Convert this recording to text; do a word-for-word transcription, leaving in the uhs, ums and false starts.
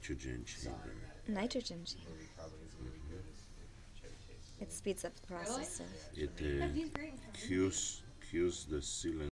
nitrogen chamber. Nitrogen chamber. It speeds up the process of. It uh, cures cures the cylinder